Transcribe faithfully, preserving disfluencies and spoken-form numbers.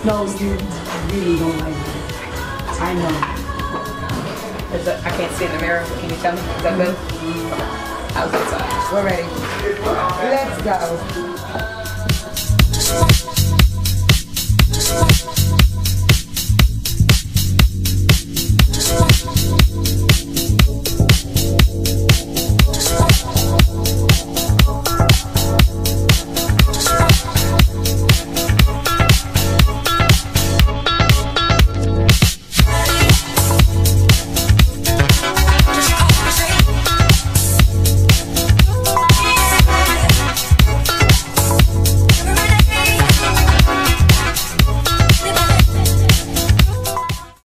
No, you really don't like it. I know. Is it, I can't see in the mirror. Can you tell me? Is that good? How's it sound? We're ready. Let's go.